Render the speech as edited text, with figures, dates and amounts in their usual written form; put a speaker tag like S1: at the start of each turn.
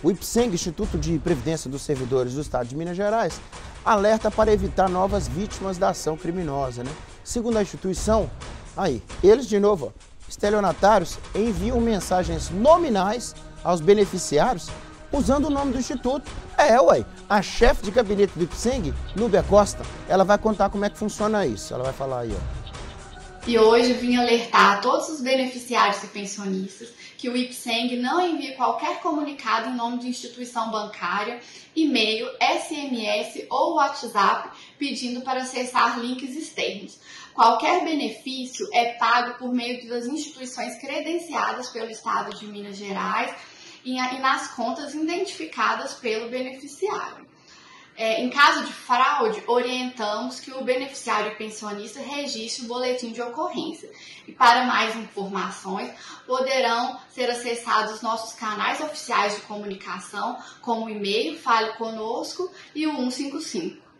S1: O IPSENG, Instituto de Previdência dos Servidores do Estado de Minas Gerais, alerta para evitar novas vítimas da ação criminosa, né? Segundo a instituição, eles de novo, estelionatários enviam mensagens nominais aos beneficiários usando o nome do Instituto. A chefe de gabinete do IPSENG, Núbia Costa, ela vai contar como é que funciona isso. Ela vai falar aí, ó.
S2: E hoje eu vim alertar a todos os beneficiários e pensionistas que o IPSENG não envia qualquer comunicado em nome de instituição bancária, e-mail, SMS ou WhatsApp pedindo para acessar links externos. Qualquer benefício é pago por meio das instituições credenciadas pelo Estado de Minas Gerais e nas contas identificadas pelo beneficiário. Em caso de fraude, orientamos que o beneficiário e pensionista registre o boletim de ocorrência. E para mais informações, poderão ser acessados os nossos canais oficiais de comunicação, como o e-mail, Fale Conosco e o 155.